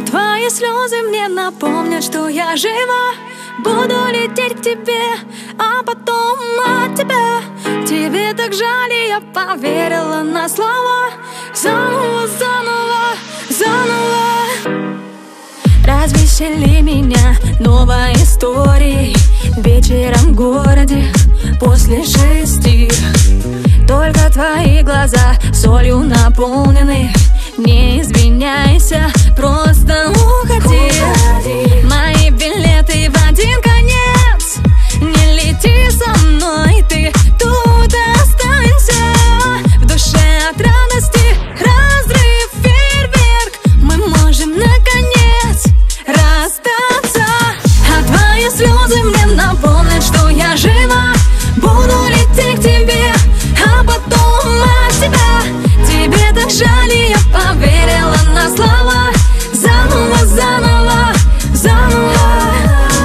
А твои слезы мне напомнят, что я жива. Буду лететь к тебе, а потом от тебя. Тебе так жаль, и я поверила на слова. Заново, заново, заново. Развесели меня новой историей. Вечером в городе после 6. Только твои глаза солью наполнены. Не извиняйся, просто уходи. Мои билеты в один конец. Не лети со мной, ты тут останься. В душе от радости разрыв, фейерверк. Мы можем наконец расстаться. А твои слезы мне напомнят, что я жива. Буду лететь к тебе, а потом от тебя. Тебе так жаль, и я поверила на слова. Заново, заново, заново.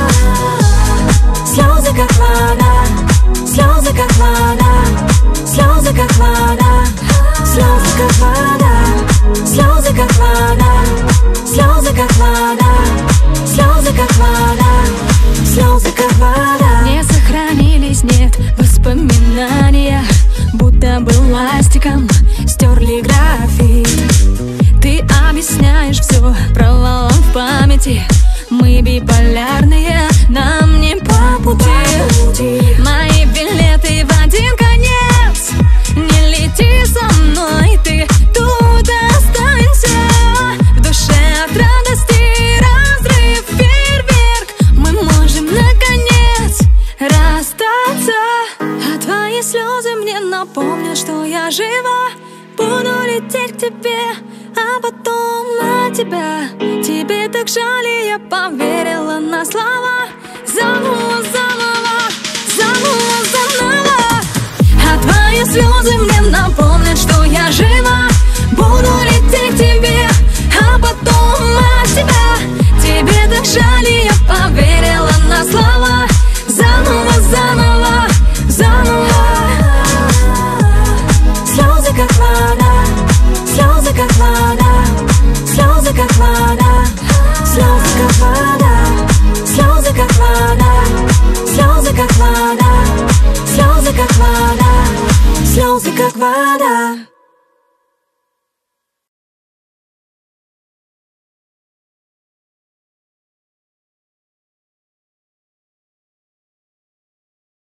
Слезы как вода, слезы как вода, слезы как вода, слезы как вода, слезы как вода, слезы как вода, слезы как вода, слезы как вода. Не сохранились, нет, воспоминания, будто бы ластиком стерли график. Ты объясняешь все провалом в памяти. Мы биполярные, нам не по пути. Мои билеты в один конец. Не лети со мной, ты тут останься. В душе от радости разрыв, фейерверк. Мы можем наконец расстаться. А твои слезы мне напомнят, что я жива. Буду лететь к тебе, а потом от тебя. Тебе так жаль, и я поверила на слова. Заново, заново, заново, заново. А твои слезы мне напомнят, что я жива. Буду лететь к тебе, а потом от тебя. Тебе так жаль, и я поверила на слова. Заново, заново, заново. Слезы как вода, слезы как вода, слезы как вода, слезы как вода, слезы как вода, слезы как вода, слезы как вода, слезы как вода.